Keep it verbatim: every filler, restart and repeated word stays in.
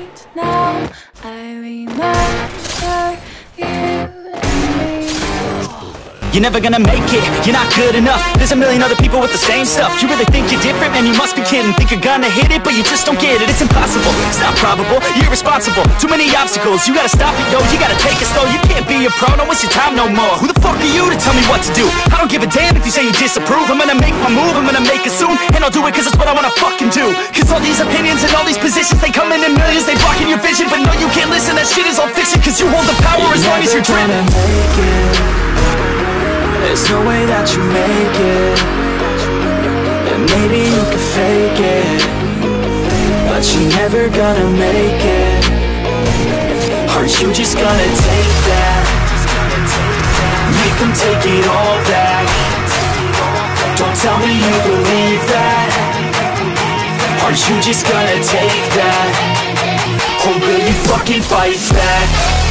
right now I remember you and me. You're never gonna make it, you're not good enough. There's a million other people with the same stuff. You really think you're different? Man, you must be kidding. Think you're gonna hit it, but you just don't get it. It's impossible, it's not probable, you're irresponsible. Too many obstacles, you gotta stop it, yo. You gotta take it slow, you can't be a pro. Don't waste your time no more. Who the fuck are you to tell me what to do? I don't give a damn if you say you disapprove. I'm gonna make my move, I'm gonna make it soon. And I'll do it cause it's what I wanna fucking do. Cause all these opinions and all these positions, they come in in millions. They blocking your vision, but no, you can't listen. That shit is all fiction, cause you hold the power you're as long as you're dreaming. There's no way that you make it. And maybe you can fake it, but you're never gonna make it. Aren't you just gonna take that? Make them take it all back. Don't tell me you believe that. Aren't you just gonna take that? Or will you fucking fight back?